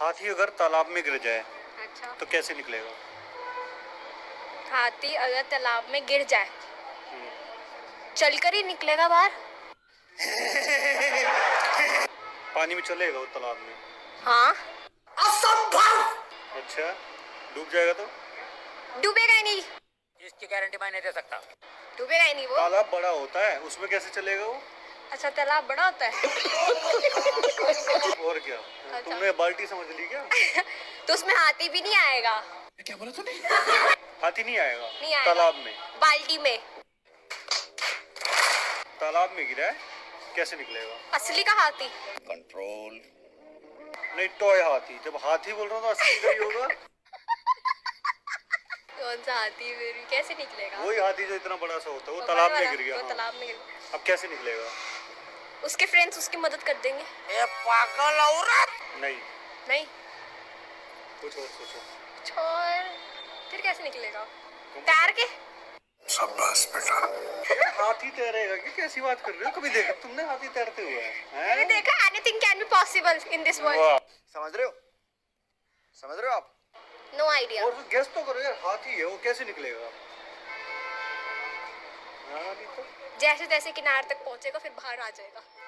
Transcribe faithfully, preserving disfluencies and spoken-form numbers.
हाथी अगर तालाब में गिर जाए अच्छा तो कैसे निकलेगा? हाथी अगर तालाब में गिर जाए चलकर ही निकलेगा बाहर। पानी में चलेगा वो तालाब में? हाँ। असंभव। अच्छा, डूब जाएगा तो? डूबेगा ही नहीं। इसकी गारंटी मैं नहीं दे सकता। डूबेगा ही नहीं वो। तालाब बड़ा होता है, उसमें कैसे चलेगा वो? अच्छा तालाब बड़ा होता है। और क्या? अच्छा। तुमने बाल्टी समझ ली क्या? तो उसमें हाथी भी नहीं आएगा। क्या बोला तूने? हाथी नहीं आएगा? नहीं आएगा। तालाब में? बाल्टी में। तालाब में गिरा है, कैसे निकलेगा? असली का हाथी। कंट्रोल। नहीं, टॉय हाथी। जब हाथी बोल रहा हूँ तो असली का ही होगा। कौन सा हाथी फिर कैसे निकलेगा? वही हाथी जो इतना बड़ा सा होता है, वो वो तालाब बड़ा में वाला, गिर गया। वो हाँ। तालाब में गिर गया। अब कैसे निकलेगा? उसके फ्रेंड्स उसकी मदद कर देंगे। ये पागल औरत। नहीं, नहीं कुछ और सोचो। छोड़, फिर कैसे निकलेगा? तैर के। शाबाश बेटा। हाथी तैरेगा क्या? कैसी बात कर रहे हो? कभी देखा तुमने हाथी तैरते हुए? मैंने देखा anything can be possible in this world. समझ रहे हो? समझ रहे हो आप? No idea. और गेस तो करो यार, हाथी है वो, कैसे निकलेगा? हाँ, अभी तो जैसे जैसे किनारे तक पहुंचेगा फिर बाहर आ जाएगा।